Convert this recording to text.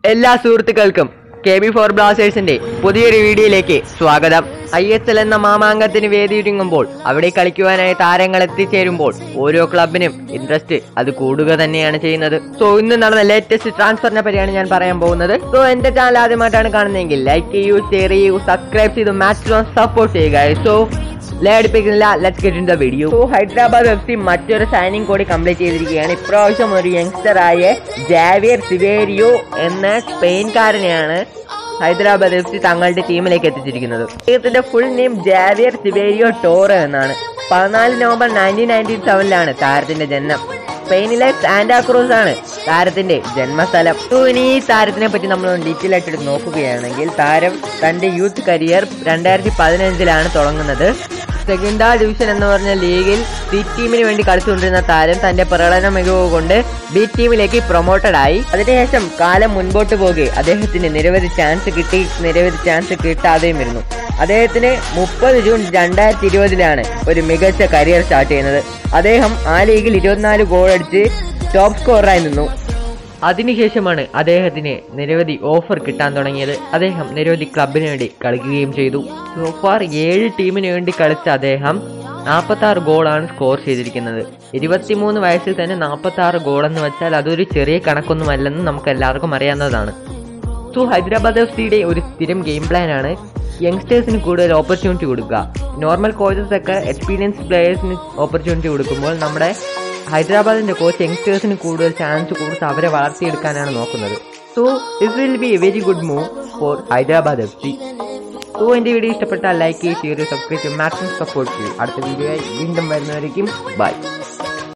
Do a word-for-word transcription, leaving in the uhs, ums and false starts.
എല്ലാ സുഹൃത്തുക്കൾക്കും K B four ബ്ലാസ്റ്റേഴ്സിന്റെ പുതിയൊരു വീഡിയോയിലേക്ക് സ്വാഗതം. ഐ എസ് എൽ എന്ന മാമാങ്കത്തിന് വേദിയൊരുങ്ങുമ്പോൾ അവിടെ കളിക്കുവാനായി താരങ്ങൾ എത്തിച്ചേരുമ്പോൾ ഓരോ ക്ലബിനും ഇൻട്രസ്റ്റ് അത് കൂടുക തന്നെയാണ് ചെയ്യുന്നത്. സോ ഇന്ന് നടന്ന ലേറ്റസ്റ്റ് ട്രാൻസ്ഫറിനെ പറ്റിയാണ് ഞാൻ പറയാൻ പോകുന്നത്. സോ എന്റെ ചാനൽ ആദ്യമായിട്ടാണ് കാണുന്നതെങ്കിൽ ലൈക്ക് ചെയ്യൂ, ഷെയർ ചെയ്യൂ, സബ്സ്ക്രൈബ് ചെയ്ത് മാക്സിമം സപ്പോർട്ട് ചെയ്യുക. സോ ലേടിപ്പിക്കുന്നില്ല, let's get in the video. So Hyderabad F C മറ്റൊരു സൈനിങ് കൂടി കംപ്ലീറ്റ് ചെയ്തിരിക്കുകയാണ്. ഇപ്രാവശ്യം ഒരു യങ്സ്റ്ററായ ജാവിയർ സിവേരിയോ എന്ന സ്പെയിൻകാരനെയാണ് ഹൈദരാബാദ് എഫ് സി തങ്ങളുടെ ടീമിലേക്ക് എത്തിച്ചിരിക്കുന്നത്. അദ്ദേഹത്തിന്റെ full name Javier Siverio Toro എന്നാണ്. പതിനാല് നവംബർ നയൻറ്റീൻ നയൻറ്റി സെവനിലാണ് താരത്തിന്റെ ജനനം. സ്പെയിനിലെ സാന്റാക്രൂസ് ആണ് താരത്തിന്റെ ജന്മസ്ഥലം. ഇനി ഈ താരത്തിനെ പറ്റി നമ്മൾ ഡീറ്റെയിൽ ആയിട്ട് എടുത്ത് നോക്കുകയാണെങ്കിൽ താരം തന്റെ യൂത്ത് കരിയർ രണ്ടായിരത്തി പതിനഞ്ചിലാണ് തുടങ്ങുന്നത്. സെക്കൻഡ് ഡിവിഷൻ എന്ന് പറഞ്ഞ ലീഗിൽ സി ടീമിന് വേണ്ടി കളിച്ചുകൊണ്ടിരുന്ന താരം തന്റെ പ്രകടന മികവ് കൊണ്ട് ബി ടീമിലേക്ക് പ്രൊമോട്ടഡ് ആയി. അതിനുശേഷം കാലം മുൻപോട്ട് പോകെ അദ്ദേഹത്തിന് നിരവധി ചാൻസ് കിട്ടി, നിരവധി ചാൻസ് കിട്ടാതെയും വരുന്നു. അദ്ദേഹത്തിന് മുപ്പത് ജൂൺ രണ്ടായിരത്തി ഇരുപതിലാണ് ഒരു മികച്ച കരിയർ സ്റ്റാർട്ട് ചെയ്യുന്നത്. അദ്ദേഹം ആ ലീഗിൽ ഇരുപത്തിനാല് ഗോൾ അടിച്ച് ടോപ്പ് സ്കോററായി നിന്നു. അതിനുശേഷമാണ് അദ്ദേഹത്തിന് നിരവധി ഓഫർ കിട്ടാൻ തുടങ്ങിയത്. അദ്ദേഹം നിരവധി ക്ലബിന് വേണ്ടി കളിക്കുകയും ചെയ്തു. സോഫാർ ഏഴ് ടീമിന് വേണ്ടി കളിച്ച അദ്ദേഹം നാൽപ്പത്തി ആറ് ഗോളാണ് സ്കോർ ചെയ്തിരിക്കുന്നത്. ഇരുപത്തിമൂന്ന് വയസ്സിൽ തന്നെ നാൽപ്പത്തി ആറ് ഗോൾ എന്ന് വെച്ചാൽ അതൊരു ചെറിയ കണക്കൊന്നുമല്ലെന്ന് നമുക്ക് എല്ലാവർക്കും അറിയാവുന്നതാണ്. സോ ഹൈദരാബാദ് എഫ് സിയുടെ ഒരു സ്ഥിരം ഗെയിം പ്ലാനാണ് യങ്സ്റ്റേഴ്സിന് കൂടുതൽ ഓപ്പർച്യൂണിറ്റി കൊടുക്കുക. നോർമൽ കോച്ചസ് ഒക്കെ എക്സ്പീരിയൻസ് പ്ലേയേഴ്സിന് ഓപ്പർച്യൂണിറ്റി കൊടുക്കുമ്പോൾ നമ്മുടെ ഹൈദരാബാദിന്റെ കോച്ച് യങ്സ്റ്റേഴ്സിന് കൂടുതൽ ചാൻസ് കൊടുത്ത് അവരെ വളർത്തിയെടുക്കാനാണ് നോക്കുന്നത്. So this will be a very good move for Hyderabad F C. So എന്റെ വീഡിയോ ഇഷ്ടപ്പെട്ടാൽ ലൈക്ക് ചെയ്യൂ, ഷെയർ ചെയ്യൂ, സബ്സ്ക്രൈബ് ചെയ്യൂ, മാക്സിമം സപ്പോർട്ട് ചെയ്യൂ. അടുത്ത വീഡിയോ ആയി വീണ്ടും വരുന്നവരേക്കും ബൈ.